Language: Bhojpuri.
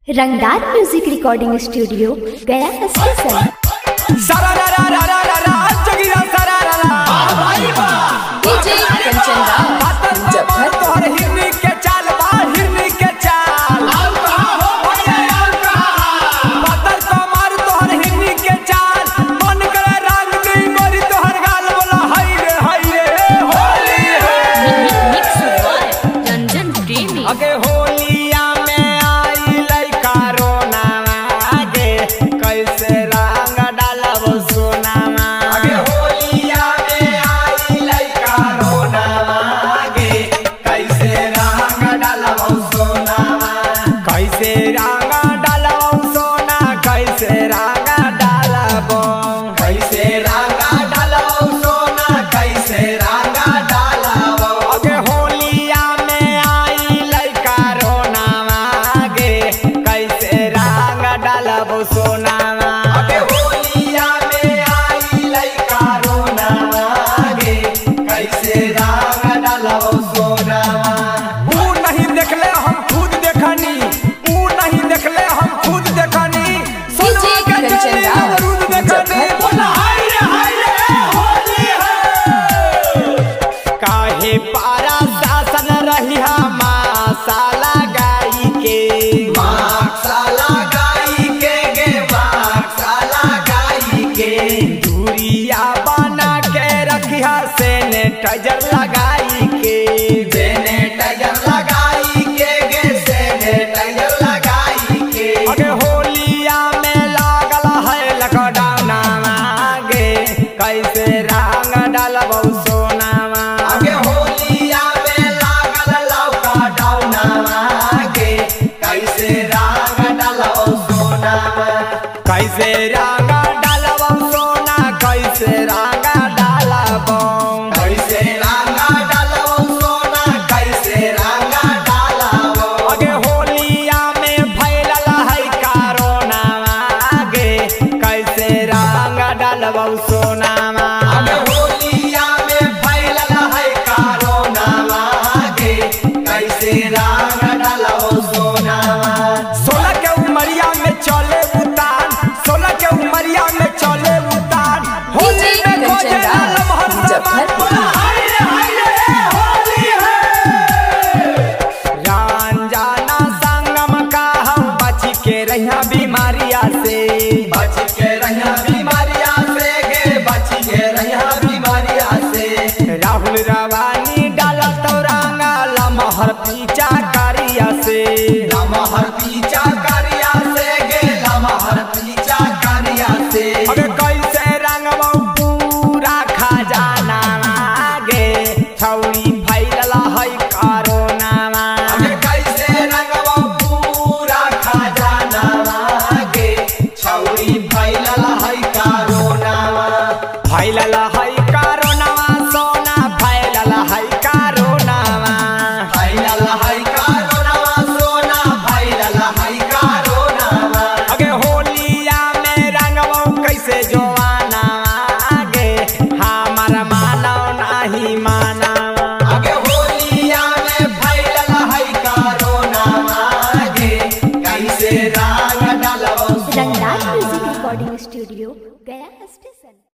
रंगदार music recording studio Gaya station. पारा शासन रहिया मासाला गाई के दूरिया बना के रखिया सैनिटाइजर लगाई के अगे होलिया में लागल है लॉकडाउन गे कैसे रंग डालबौ सोनामा कैसे रंग डालबौ सोना कैसे रंग डालबौ अगे होलिया में फैलल है कोरोना गे कैसे रंग डालबौ सोनामा सोलह के उमरिया में चले उतान 16 के उमरिया में चले उतान होली में खोजे लमहर समान रंजना संगम का हम बच के रहिया बीमारिया से राहुल रवानी डाला तो रंगा लमहर पीछा करिया से अबे कैसे रंगबौ पूरा खजाना गे छौरी फैलल है कोरोना फैलल है कोरोना सोना फैलल है कोरोना अगे होलिया में रंगबौ कैसे जोआना गे हमार मानव नहीं माना Rangdar music recording studio Gaya station.